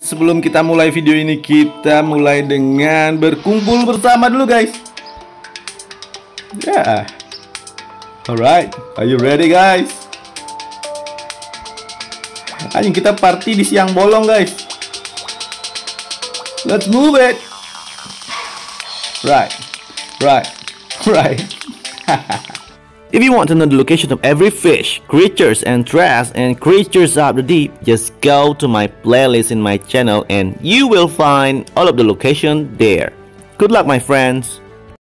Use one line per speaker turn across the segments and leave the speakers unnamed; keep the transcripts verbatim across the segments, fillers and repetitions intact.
sebelum kita mulai video ini, kita mulai dengan berkumpul bersama dulu guys. Ya, yeah. Alright, are you ready guys? Ayo kita party di siang bolong guys. Let's move it. Right, right, right.
If you want to know the location of every fish, creatures and trash and creatures of the deep, just go to my playlist in my channel and you will find all of the location there. Good luck my friends.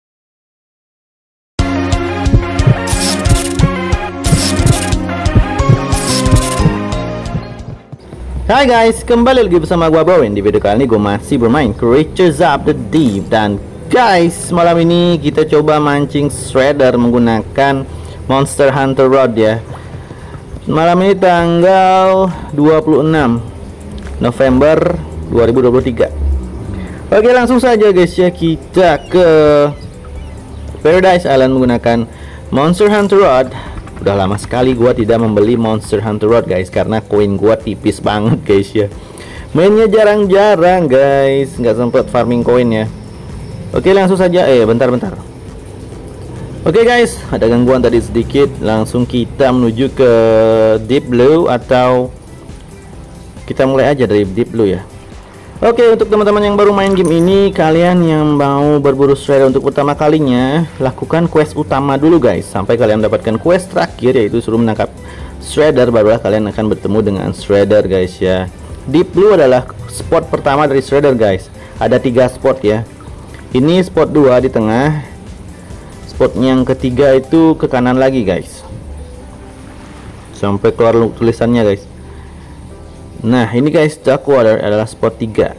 Hai guys, kembali lagi bersama gua Bowen. Di video kali ini gua masih bermain Creatures of the Deep. Dan guys, malam ini kita coba mancing shredder menggunakan Monster Hunter Rod ya. Malam ini tanggal dua puluh enam November dua ribu dua puluh tiga. Oke, langsung saja guys ya, kita ke Paradise Island menggunakan Monster Hunter Rod. Udah lama sekali gua tidak membeli Monster Hunter Rod guys, karena koin gua tipis banget guys ya. Mainnya jarang-jarang guys, nggak sempet farming koin ya. Oke, langsung saja. Eh, bentar-bentar. Oke guys, ada gangguan tadi sedikit. Langsung kita menuju ke Deep Blue, atau kita mulai aja dari Deep Blue ya. Oke, untuk teman-teman yang baru main game ini, kalian yang mau berburu shredder untuk pertama kalinya, lakukan quest utama dulu guys, sampai kalian mendapatkan quest terakhir, yaitu suruh menangkap shredder. Barulah kalian akan bertemu dengan shredder guys ya. Deep Blue adalah spot pertama dari shredder guys. Ada tiga spot ya. Ini spot dua di tengah. Spot yang ketiga itu ke kanan lagi guys, sampai keluar tulisannya guys. Nah ini guys, Dark Water adalah spot tiga.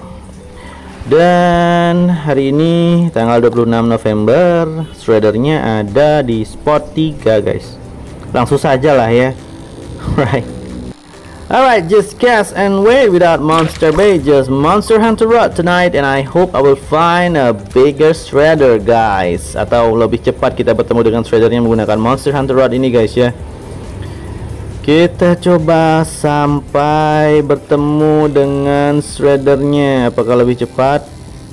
Dan hari ini tanggal dua puluh enam November, shreddernya ada di spot tiga guys. Langsung saja lah ya. Right. Alright, just cast and wait without monster bait, just Monster Hunter Rod tonight, and I hope I will find a bigger shredder guys. Atau lebih cepat kita bertemu dengan shreddernya menggunakan Monster Hunter Rod ini guys ya. Kita coba sampai bertemu dengan shreddernya, apakah lebih cepat?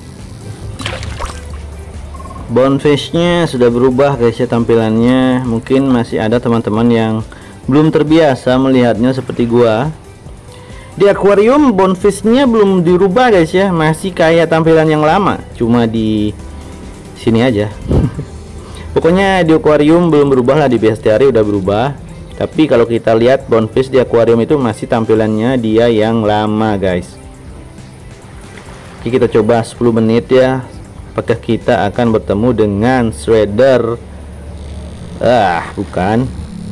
Bonefishnya sudah berubah guys ya tampilannya. Mungkin masih ada teman-teman yang belum terbiasa melihatnya seperti gua. Di akuarium bonefishnya belum dirubah guys ya, masih kayak tampilan yang lama, cuma di sini aja. Pokoknya di akuarium belum berubah lah, di bestiary udah berubah. Tapi kalau kita lihat bonefish di akuarium itu masih tampilannya dia yang lama guys. Oke, kita coba sepuluh menit ya. Apakah kita akan bertemu dengan shredder? Ah, bukan.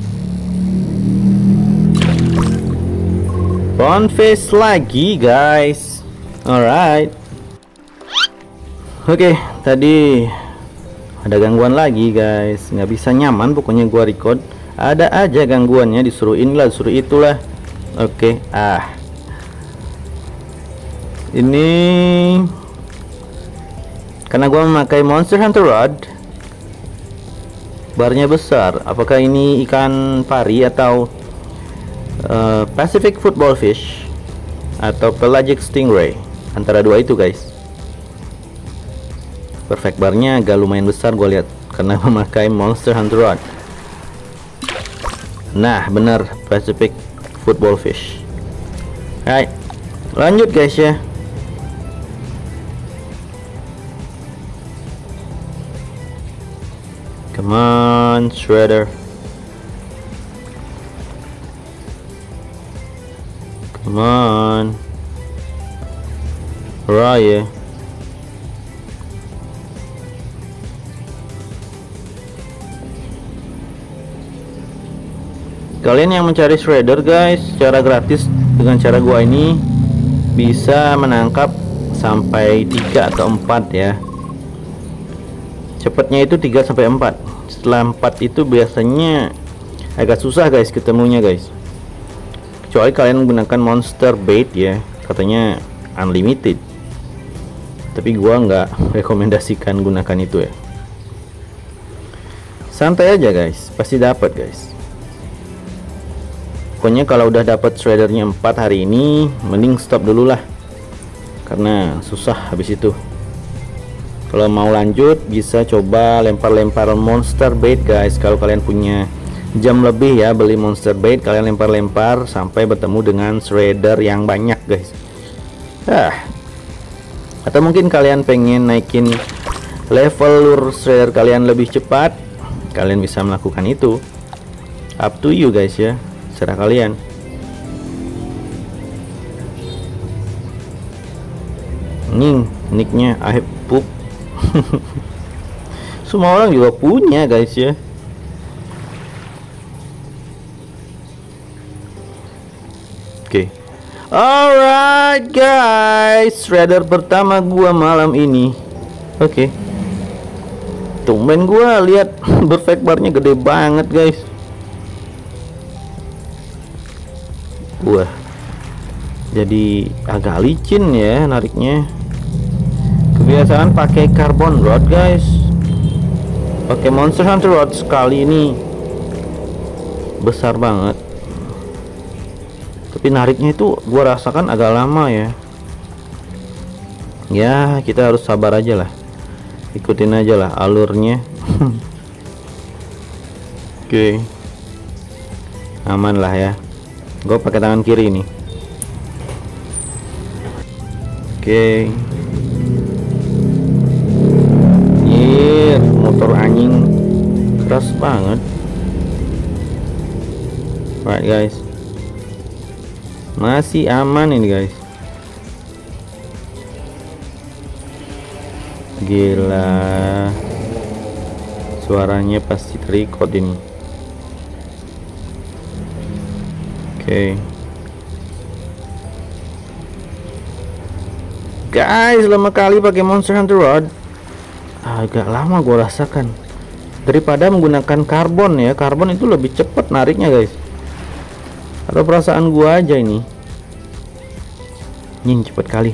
Bonefish lagi guys. Alright. Oke, tadi ada gangguan lagi guys, nggak bisa nyaman pokoknya gua record. Ada aja gangguannya, disuruh inilah disuruh itulah. Oke, ah ini karena gua memakai Monster Hunter Rod, barnya besar. Apakah ini ikan pari atau uh, Pacific Football Fish atau Pelagic Stingray? Antara dua itu guys. Perfect, barnya agak lumayan besar gua lihat karena memakai Monster Hunter Rod. Nah bener, Pacific Football Fish. Alright, lanjut guys ya. Come on shredder, come on. Where are you? Kalian yang mencari shredder guys secara gratis dengan cara gua ini bisa menangkap sampai tiga atau empat ya. Cepatnya itu tiga sampai empat. Setelah empat itu biasanya agak susah guys ketemunya guys. Kecuali kalian menggunakan monster bait ya, katanya unlimited. Tapi gua nggak rekomendasikan gunakan itu ya. Santai aja guys, pasti dapat guys. Pokoknya kalau udah dapat shreddernya empat hari ini, mending stop dulu lah. karena susah habis itu. Kalau mau lanjut bisa coba lempar-lempar monster bait guys. Kalau kalian punya jam lebih ya, beli monster bait, kalian lempar-lempar sampai bertemu dengan shredder yang banyak guys. Ah. Atau mungkin kalian pengen naikin level lure shredder kalian lebih cepat, kalian bisa melakukan itu. Up to you guys ya, serah kalian. Nih nicknya I poop. Semua orang juga punya guys ya. Oke, okay. Alright guys, shredder pertama gua malam ini. Oke, okay. Tumben gua lihat perfect barnya gede banget guys. Wah, jadi agak licin ya nariknya. Kebiasaan pakai carbon rod guys, pakai Monster Hunter rod sekali ini besar banget, tapi nariknya itu gua rasakan agak lama ya. Ya kita harus sabar aja lah, ikutin aja lah alurnya. Oke, okay. Aman lah ya. Gue pakai tangan kiri nih. Oke. Okay. Yeah, motor anjing keras banget. Right guys, masih aman ini guys. Gila, suaranya pasti terrecord ini. Oke, okay. Guys, lama kali pakai Monster Hunter rod, agak lama gue rasakan daripada menggunakan karbon ya. Karbon itu lebih cepat nariknya guys. Atau perasaan gua aja ini? Nying cepet kali.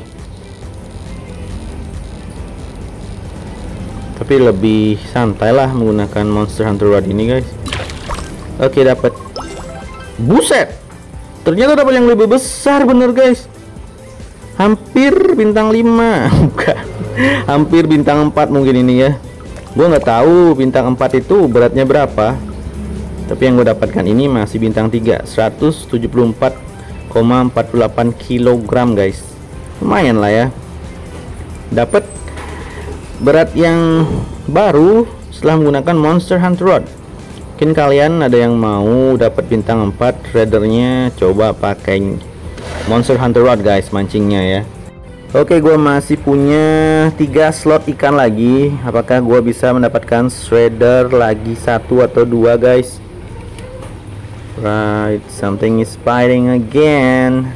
Tapi lebih santai lah menggunakan Monster Hunter rod ini guys. Oke, dapat. Buset. Ternyata dapat yang lebih besar bener guys. Hampir bintang lima. Bukan. Hampir bintang empat mungkin ini ya. Gua nggak tahu bintang empat itu beratnya berapa. Tapi yang gue dapatkan ini masih bintang tiga, seratus tujuh puluh empat koma empat delapan kilogram guys. Lumayan lah ya. Dapat berat yang baru setelah menggunakan Monster Hunter rod. Mungkin kalian ada yang mau dapat bintang empat shreddernya, coba pakai Monster Hunter rod guys mancingnya ya. Oke, gue masih punya tiga slot ikan lagi. Apakah gue bisa mendapatkan shredder lagi satu atau dua guys? Right, something is biting again.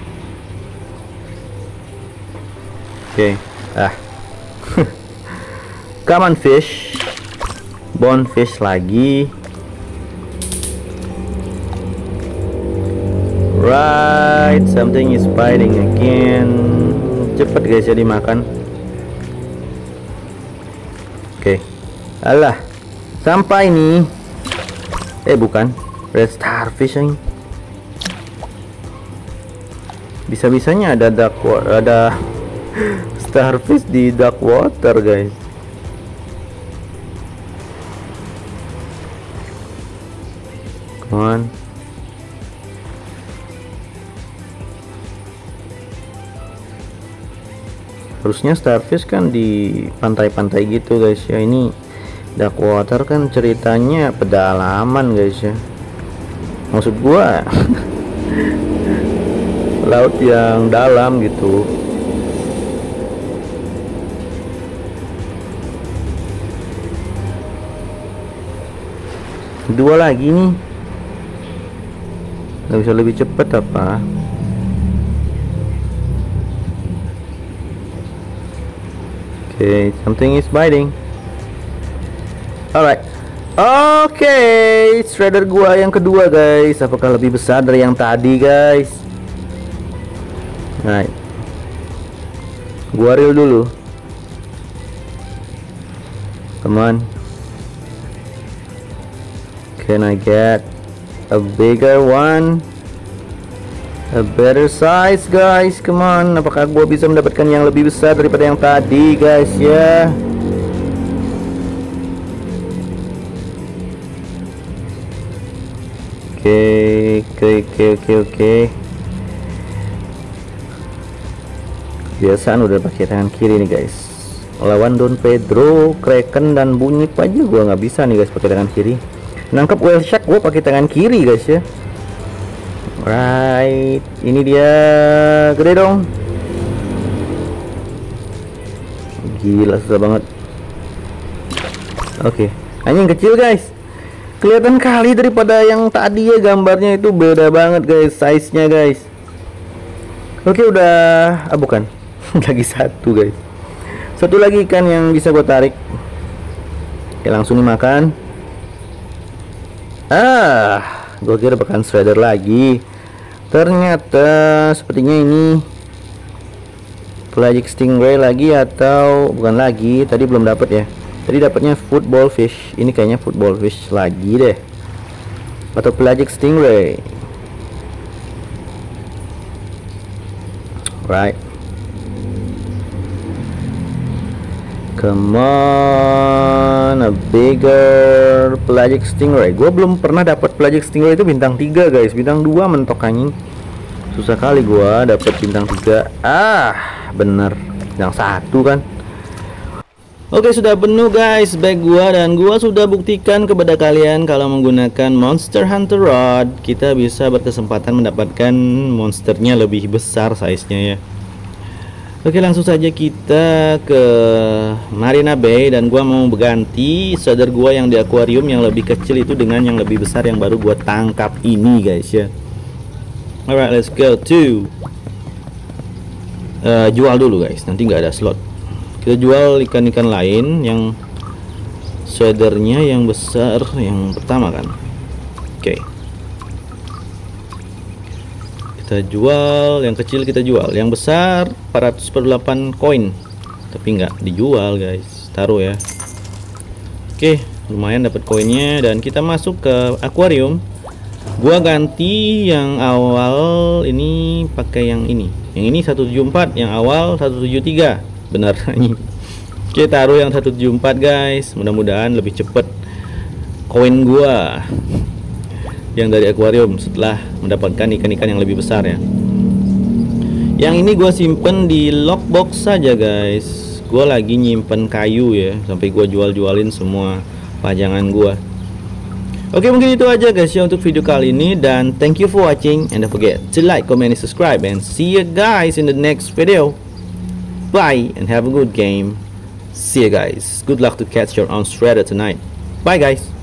Oke, okay. Ah, come on fish, bonefish lagi. Right, something is biting again. Cepet guys ya dimakan. Oke, okay. Alah, sampai nih. Eh bukan. Red starfish ini. Bisa-bisanya ada dark water, ada starfish di dark water guys. Come on. Harusnya starfish kan di pantai-pantai gitu guys ya. Ini dark water kan ceritanya pedalaman guys ya. Maksud gua laut yang dalam gitu. Dua lagi nih. Nggak bisa lebih cepat apa? Oke, okay, something is biting. Alright. Oke, okay, shredder gua yang kedua guys. Apakah lebih besar dari yang tadi guys? Nah, gua reel dulu. Come on. Can I get a bigger one? A better size guys, come on. Apakah gua bisa mendapatkan yang lebih besar daripada yang tadi guys ya? Oke, oke, oke, oke, oke. Kebiasaan udah pakai tangan kiri nih guys. Lawan Don Pedro, Kraken dan Bunyip aja gua nggak bisa nih guys pakai tangan kiri. Nangkep whale shark gua pakai tangan kiri guys ya. Right, ini dia gede dong. Gila susah banget. Oke, anjing kecil guys. Kelihatan kali daripada yang tadi ya, gambarnya itu beda banget guys, size-nya guys. Oke udah, ah bukan, lagi satu guys. Satu lagi ikan yang bisa gue tarik. Oke langsung dimakan. Ah, gue kira bakal shredder lagi. Ternyata sepertinya ini pelagic stingray lagi atau bukan lagi. Tadi belum dapat ya. Tadi dapatnya football fish. Ini kayaknya football fish lagi deh. Atau pelagic stingray. Right. Come on, a bigger pelagic stingray. Gue belum pernah dapat pelagic stingray itu bintang tiga guys. Bintang dua mentok anjing. Susah kali gue dapat bintang tiga. Ah, bener. Bintang satu kan. Oke sudah penuh guys bag gua, dan gua sudah buktikan kepada kalian kalau menggunakan Monster Hunter Rod kita bisa berkesempatan mendapatkan monsternya lebih besar size-nya ya. Oke langsung saja kita ke Marina Bay, dan gua mau berganti shredder gua yang di akuarium yang lebih kecil itu dengan yang lebih besar yang baru gua tangkap ini guys ya. Alright, let's go to uh, jual dulu guys, nanti nggak ada slot. Kita jual ikan-ikan lain yang shreddernya yang besar yang pertama kan. Oke, kita jual yang kecil, kita jual yang besar empat ratus delapan koin, tapi nggak dijual guys, taruh ya. Oke, lumayan dapat koinnya, dan kita masuk ke akuarium. Gua ganti yang awal ini pakai yang ini, yang ini seratus tujuh puluh empat, yang awal seratus tujuh puluh tiga. Benar nih. Oke, taruh yang seratus tujuh puluh empat guys. Mudah-mudahan lebih cepet koin gua yang dari akuarium setelah mendapatkan ikan-ikan yang lebih besar ya. Yang ini gua simpen di lockbox saja guys. Gua lagi nyimpen kayu ya, sampai gua jual-jualin semua pajangan gua. Oke, mungkin itu aja guys ya untuk video kali ini, dan thank you for watching, and don't forget to like, comment, and subscribe, and see you guys in the next video. Bye and have a good game. See you guys. Good luck to catch your own shredder tonight. Bye guys.